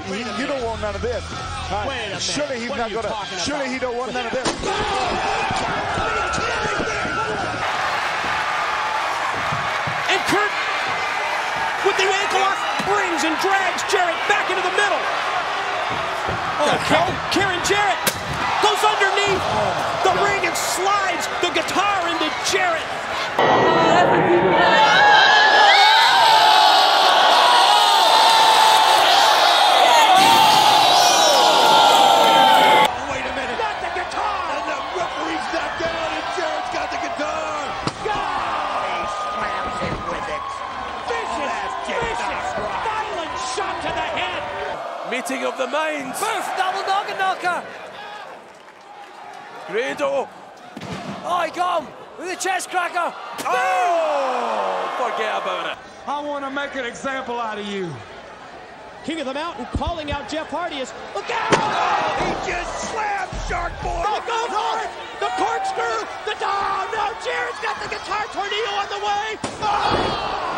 you don't want none of this. Right. Surely he's not gonna. Surely he don't want none of this. And Kurt, with the ankle lock, brings and drags Jarrett back into the middle. Karen Jarrett goes underneath the ring and slides the guitar into Jarrett. Meeting of the minds. First double knocker. Grado. Oh, he got him with a chest cracker. Oh, forget about it. I want to make an example out of you. King of the Mountain calling out Jeff Hardy is, look out! Oh, he just slammed Shark Boy. Oh, go hard! The corkscrew! No, Jarrett's got the guitar tornado on the way! Oh!